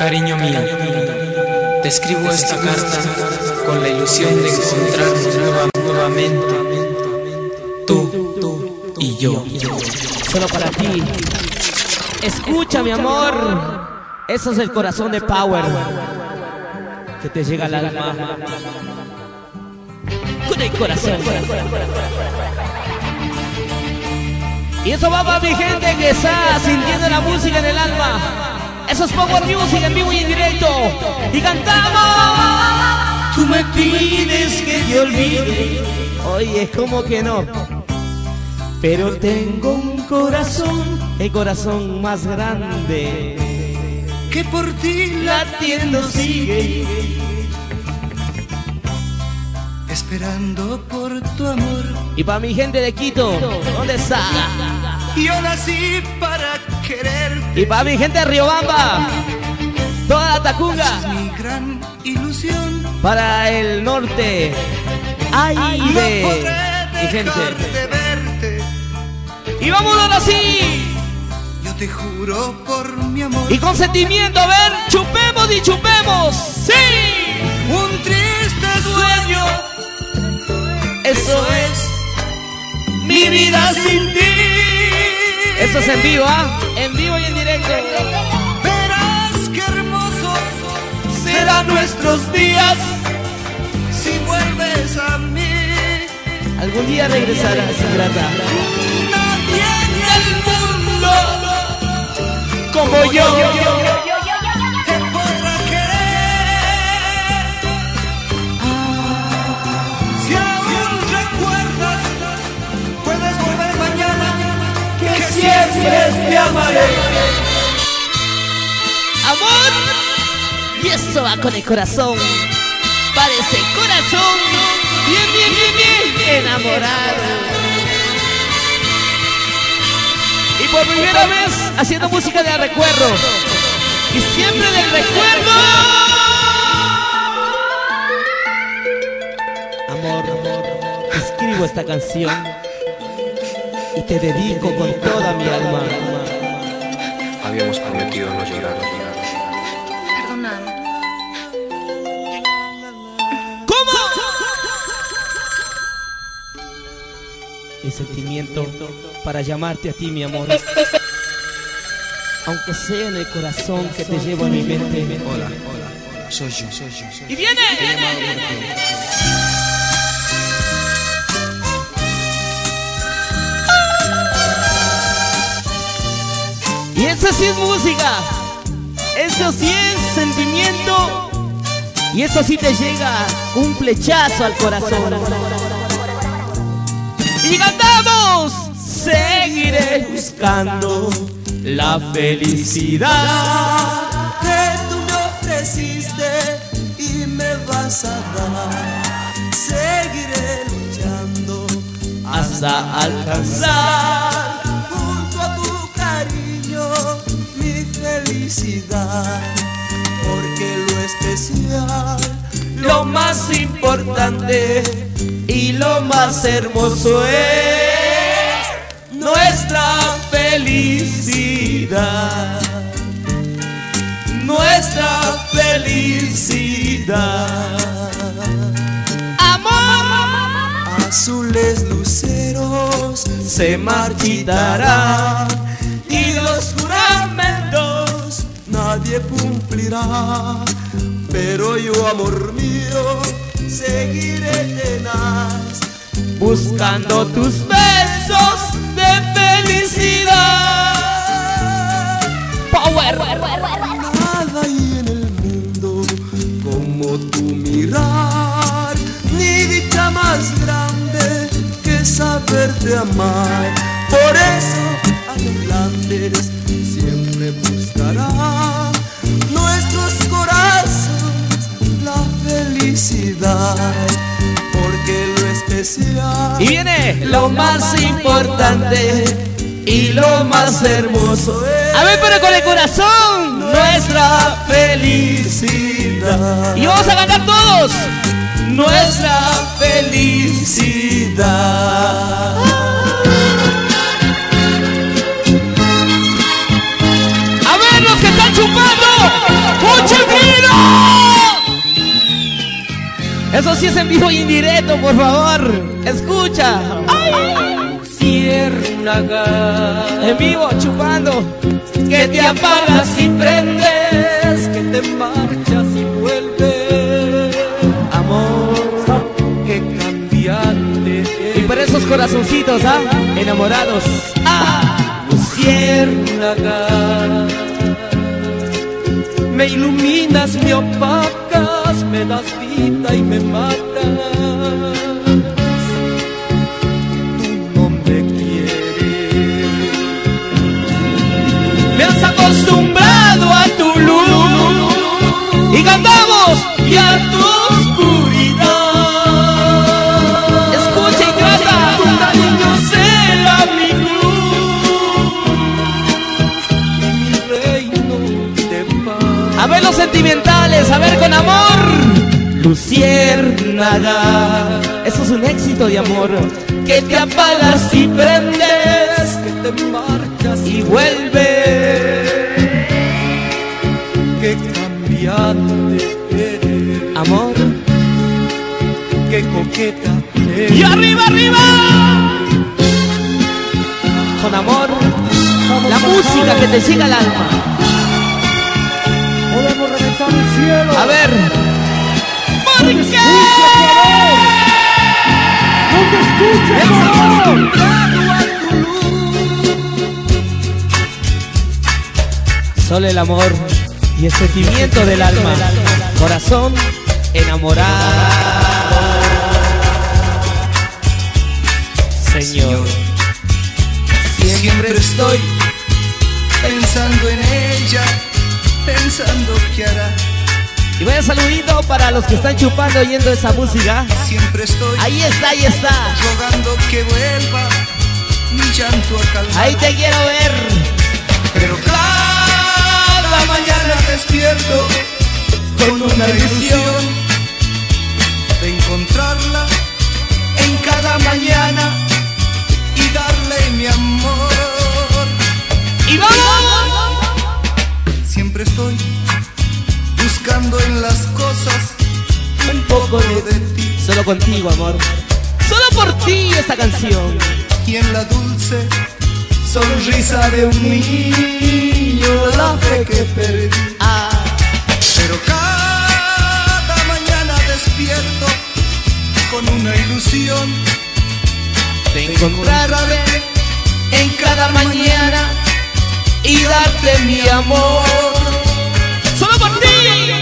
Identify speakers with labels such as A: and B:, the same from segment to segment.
A: Cariño mío, te escribo esta carta con la ilusión de encontrarnos nuevamente, tú y yo.
B: Solo para ti. Escucha, mi amor. Eso es el corazón de Power que te llega al alma. Con el corazón. Y eso va para mi gente que está sintiendo la música en el alma. Eso es Power Music en vivo y en directo. Y cantamos.
A: Tú me pides que te olvide.
B: Oye, ¿cómo que no? Pero tengo un corazón, el corazón más grande,
A: que por ti latiendo sigue, esperando por tu amor.
B: Y para mi gente de Quito, ¿dónde está?
A: Yo nací para quererte.
B: Y para mi gente de Riobamba, toda la Tacunga.
A: Es mi gran ilusión.
B: Para el norte, Aire, mi gente.
A: De verte.
B: Y vámonos así.
A: Yo te juro por mi amor.
B: Y con sentimiento, a ver, chupemos y chupemos. ¡Sí!
A: Un triste sueño.
B: Eso es mi vida sin ti. Eso es en vivo, ¿ah? En vivo y en directo.
A: Verás qué hermosos serán nuestros días si vuelves a mí.
B: Algún día regresarás, ingrata.
A: Nadie en el mundo
B: como yo.
A: te podrá querer. Si aún recuerdas, puedes volver mañana, que siempre te amaré.
B: Amor. Y eso va con el corazón. Parece corazón. Bien, bien, bien, bien enamorado. Y por primera vez haciendo música de recuerdo. Y siempre del recuerdo. Amor, te escribo esta canción y te dedico con toda mi alma.
C: Habíamos prometido no llorar.
D: Perdóname.
B: ¿Cómo? Mi sentimiento para llamarte a ti, mi amor. Aunque sea en el corazón que te llevo en mi mente.
C: Hola, soy yo.
B: ¡Y viene! Y eso sí es música. Eso sí es sentimiento. Y eso sí te llega un flechazo al corazón. Y cantamos. Seguiré buscando la felicidad
A: Que tú me ofreciste y me vas a dar. Seguiré luchando
B: hasta alcanzar
A: junto a tu cariño mi felicidad. Porque lo especial,
B: lo más importante y lo más hermoso es nuestra felicidad. Nuestra felicidad. Amor.
A: azules luceros
B: Se marchitará
A: y los juramentos nadie cumplirá. Pero yo, amor mío, seguiré tenaz,
B: buscando tus besos de felicidad. Power.
A: Nada hay en el mundo como tu mirar, ni dicha más grande que saberte amar. Por eso adelante siempre buscará nuestros corazones la felicidad. Porque lo especial,
B: Y viene lo más importante y lo más hermoso es, a ver, pero con el corazón, nuestra felicidad. Y vamos a cantar todos. Nuestra felicidad. A ver los que están chupando. si es en vivo y en directo, por favor. Escucha.
A: Luciérnaga,
B: en vivo, chupando.
A: que te apagas y prendes, que te marchas y vuelves.
B: Amor,
A: Qué cambiante
B: y por esos corazoncitos, enamorados.
A: Luciérnaga, me iluminas, me opacas, me das vida y me matas. Tú no me quieres,
B: Me has acostumbrado a tu luz y cantamos
A: y a tu oscuridad.
B: Escucha y canta.
A: Tu cariño será mi cruz y mi reino de paz.
B: A ver los sentimentales, a ver con amor. Luciérnaga, eso es un éxito de amor.
A: Que te apagas y prendes, que te marchas
B: Y vuelve.
A: Qué cambiante eres,
B: Amor.
A: qué coqueta eres.
B: Y arriba, arriba. Con amor, la música que te llega al alma.
A: Podemos reventar el cielo.
B: A ver. ¿Por qué?
A: No te escuches,
B: Solo el amor y el sentimiento del alma. Corazón enamorado. Señor,
E: Siempre estoy pensando en ella, pensando qué hará.
B: y vaya saludito para los que están chupando oyendo esa música.
E: Siempre estoy
B: Ahí está, ahí está.
E: rogando que vuelva mi llanto a calmar.
B: Ahí te quiero ver.
E: Pero cada mañana despierto con una ilusión de encontrarla en cada mañana y darle mi amor.
B: ¡Y vamos!
E: Siempre estoy buscando en las cosas un poco de ti
B: Solo contigo, amor. Solo por ti esta canción.
E: y en la dulce sonrisa de un niño la fe que perdí. Pero cada mañana despierto con una ilusión
B: De
E: de encontrarte en cada mañana y darte mi amor.
B: Solo por ti.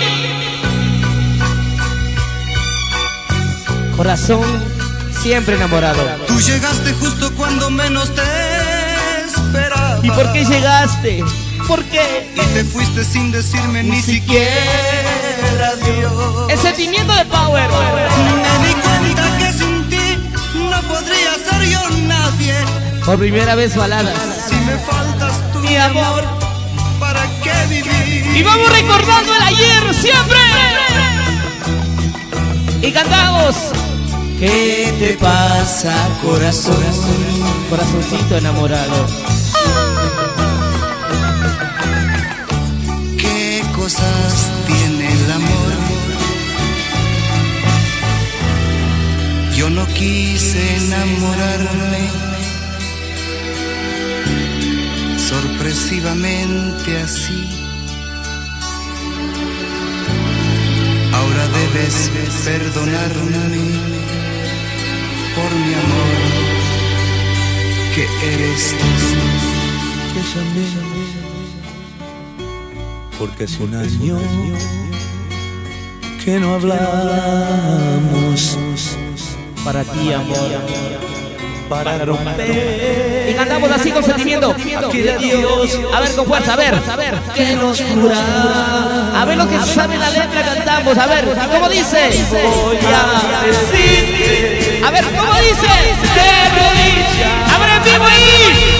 B: Corazón siempre enamorado.
E: Tú llegaste justo cuando menos te esperaba.
B: ¿Y por qué llegaste? ¿Por qué?
E: Y te fuiste sin decirme ni siquiera adiós.
B: El sentimiento de power.
E: Me di cuenta que sin ti no podría ser yo nadie.
B: Por primera vez baladas.
E: Si me faltas tú,
B: Mi amor.
E: ¿para qué vivir?
B: Y vamos recordando el ayer siempre. Y cantamos. ¿Qué te pasa, corazón? Corazoncito enamorado.
E: ¿Qué cosas tiene el amor? Yo no quise enamorarme sorpresivamente así. Ahora debes perdonarme por mi amor, que eres tú.
F: Porque hace un año que no hablamos.
B: Para ti, amor.
F: Para romper.
B: Y cantamos así con sentimiento.
F: Aquel adiós.
B: A ver, con fuerza, a ver.
F: Que nos jura.
B: A ver lo que sabe la letra, cantamos. A ver, ¿cómo dice? Voy a decirte. A ver, ¿cómo dice? De rodillas. A ver, en vivo ahí.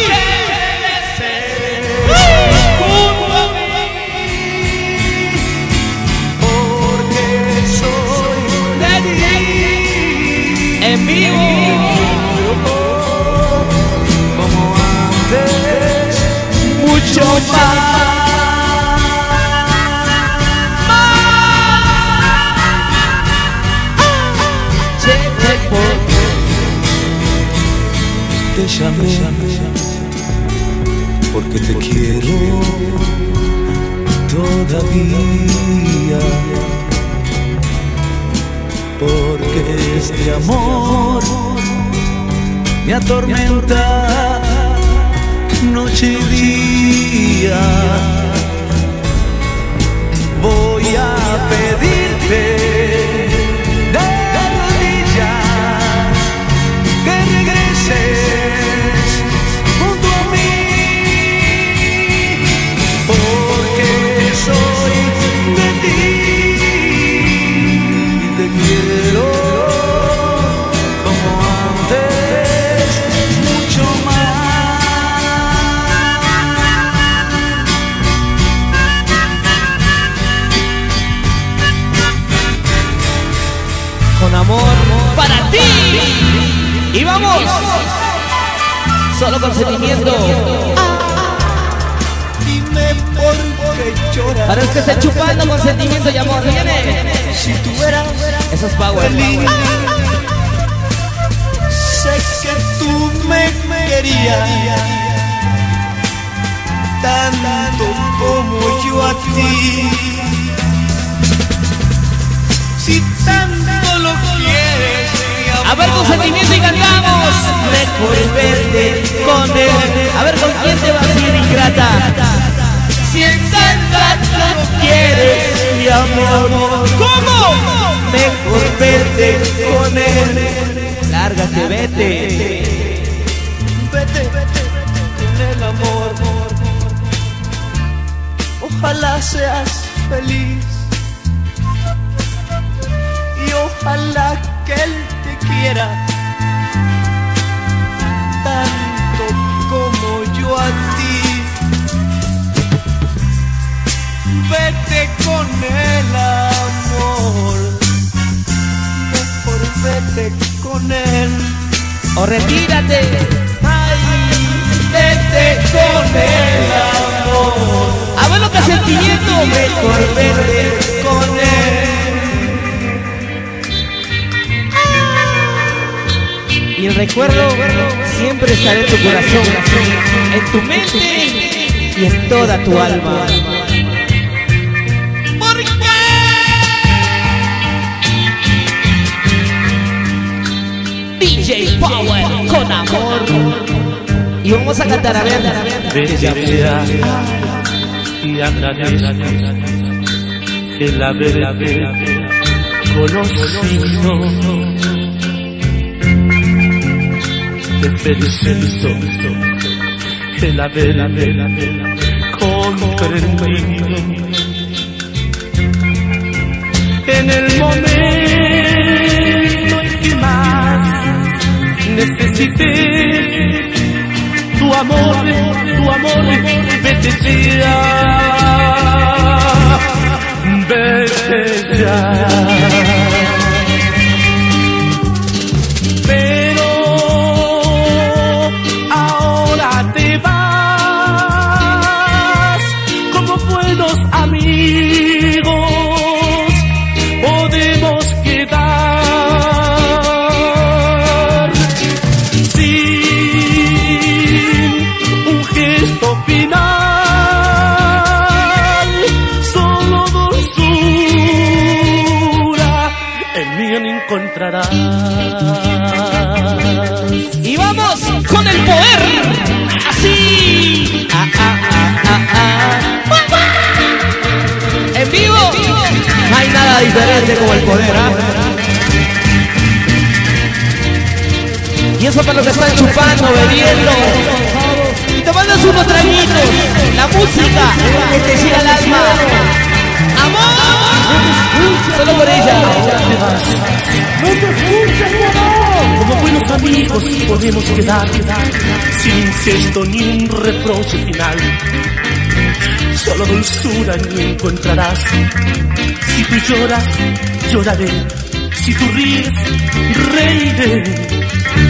B: Junto a mí.
E: Porque soy
B: De ti. En vivo.
E: como antes.
B: Mucho más.
F: llamé porque te quiero todavía, porque este amor me atormenta noche y día. Voy a pedirte de rodillas que regreses junto a mí, porque soy de ti y te quiero como antes, mucho más.
B: Con amor para ti. Y vamos. Solo con sentimiento.
F: Dime por qué lloras.
B: Para los que estén chupando con sentimiento y amor. Viene.
F: Si tú eras
B: Esos power.
F: feliz, sé que tú me querías tanto como yo a ti. Si tanto lo quieres,
B: A ver con sentimiento y cantamos. Mejor verte con él. A ver con quién te vas a ir, ingrata. Si en tanto lo quieres, mi amor. ¿Cómo? Mejor verte con él. Lárgate, vete.
F: vete con el amor. Ojalá seas feliz y ojalá que él te quiera tanto como yo a ti. Vete con el amor, mejor vete con él.
B: O retírate.
F: Ay, vete con el amor.
B: A ver lo que sentimiento.
F: Mejor vete con él.
B: Y el recuerdo siempre estará en tu corazón, en tu mente y en toda tu alma. ¿Por qué? DJ Power con amor. Y vamos a cantar, a ver.
F: Bella mía, y agradezco el haber conocido. Te felicito el haber comprendido. En el momento en que más necesité tu amor, vete ya, vete ya. Pero ahora te vas, como buenos amigos podemos quedar sin un gesto final, solo dulzura en mí encontrarás.
B: Y vamos con el poder. Así. En vivo. No hay nada diferente como el poder, ¿ah? Y eso para los que están chupando, bebiendo y tomando unos traguitos. La música que te llega al alma. ¡Amor! Solo por ella.
F: Como buenos amigos podemos quedar sin incesto ni un reproche final. Solo dulzura en mí encontrarás. Si tú lloras, lloraré. Si tú ríes, reiré.